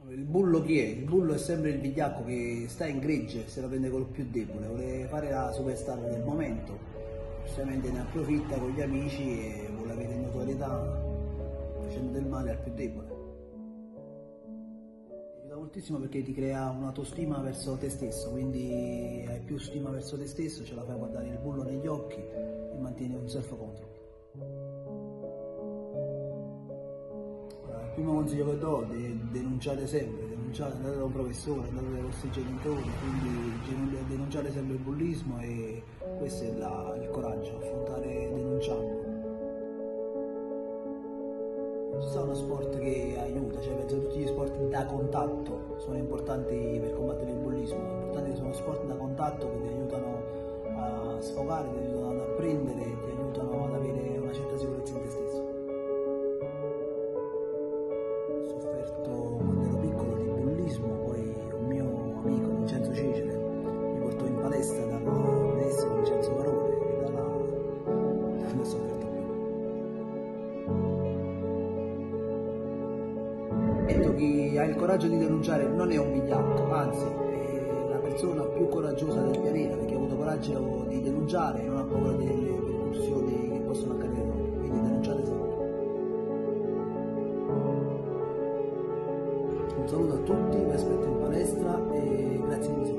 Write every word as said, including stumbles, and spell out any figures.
Il bullo chi è? Il bullo è sempre il vigliacco che sta in gregge, se la prende col più debole, vuole fare la superstar del momento, giustamente ne approfitta con gli amici e vuole avere notorietà facendo del male al più debole. Ti aiuta moltissimo perché ti crea un'autostima verso te stesso, quindi hai più stima verso te stesso, ce la fai guardare il bullo negli occhi e mantieni un self-control. Il primo consiglio che do è denunciare sempre, denunciate, andate da un professore, andate dai vostri genitori, quindi denunciare sempre il bullismo e questo è la, il coraggio, affrontare denunciando. Ci sta uno sport che aiuta, cioè penso che tutti gli sport da contatto sono importanti per combattere il bullismo, è importante che sono sport da contatto che ti aiutano a sfogare, ti aiutano ad apprendere, ti aiutano ad avere una certa sicurezza in te stesso. Quando ero piccolo di bullismo, poi un mio amico Vincenzo Cecere mi portò in palestra dal maestro Vincenzo Barone e da là non ho sofferto più. Detto chi ha il coraggio di denunciare non è un vigliacco, anzi è la persona più coraggiosa del pianeta perché ha avuto coraggio di denunciare e non ha paura delle ripercussioni che possono accadere loro, quindi denunciate sempre. Un saluto a tutti, vi aspetto in palestra e grazie mille.